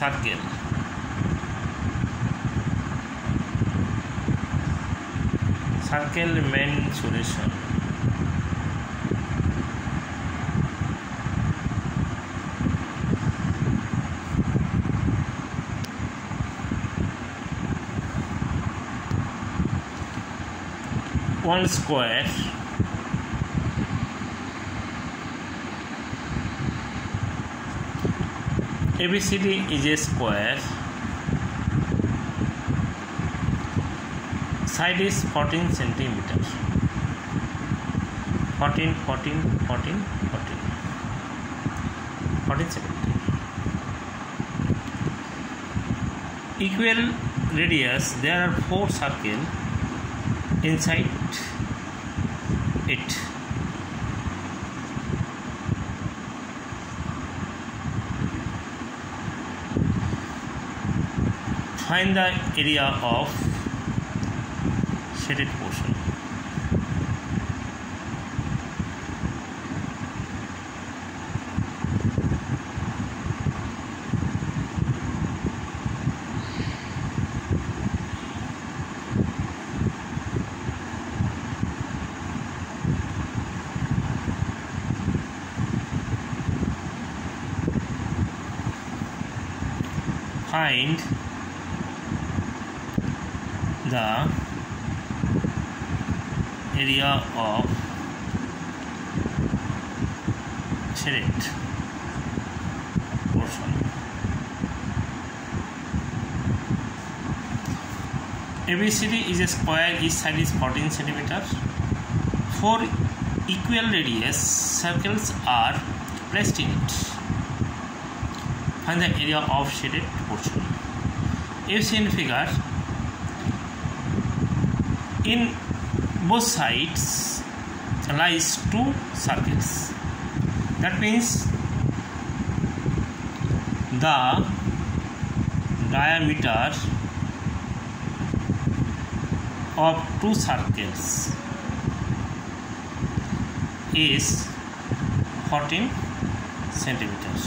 circle main solution. One square ABCD is a square. Side is 14 centimeters. 14 centimeters. Equal radius. There are 4 circles inside it. Find the area of shaded portion. Find the area of shaded portion. ABCD is a square. Each side is 14 centimeters. 4 equal radius circles are placed in it. Find the area of shaded portion. You see in figure, in both sides lies 2 circles. That means the diameter of 2 circles is 14 centimeters.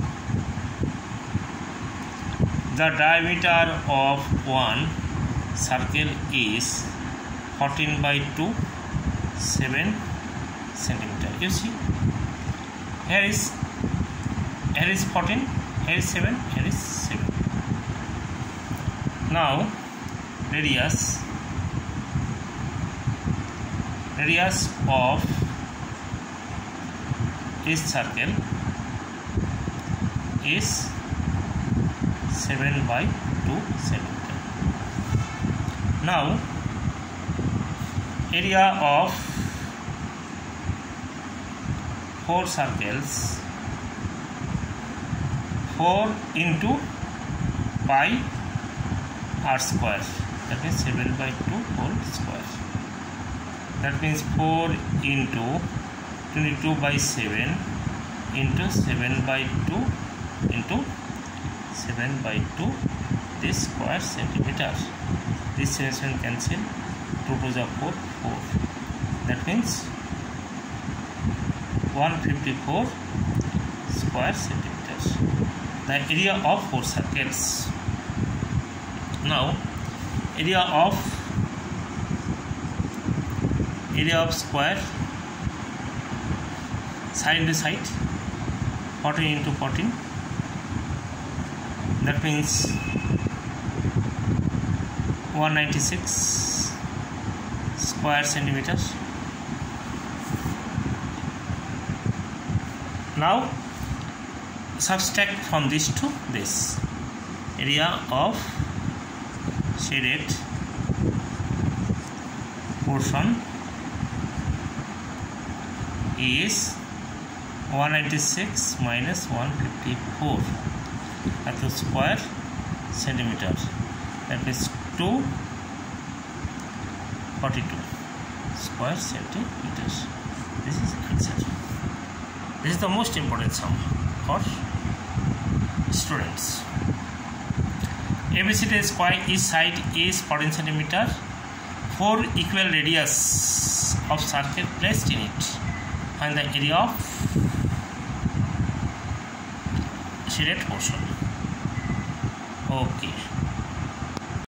The diameter of one circle is 14 by 2, 7 centimeter. You see, here is 14, here is 7, here is 7. Now radius of each circle is 7 by 2 centimeter. Now area of 4 circles, 4 into pi r square, that means 7 by 2 whole square. That means 4 into 22 by 7 into 7 by 2 into 7 by 2, this square centimeter. This 7 cancel, 2 to the 4, 4. That means 154 square centimeters. The area of 4 circles. Now area of square, side to side, 14 into 14. That means 196 square centimeters. Now subtract from this to this. Area of shaded portion is 196 minus 154 at the square centimeter. That is 242 square centimeters. This is answer. This is the most important sum for students. ABCD square, each side is 14 centimeter. 4 equal radius of circle placed in it. Find the area of shaded portion. Okay.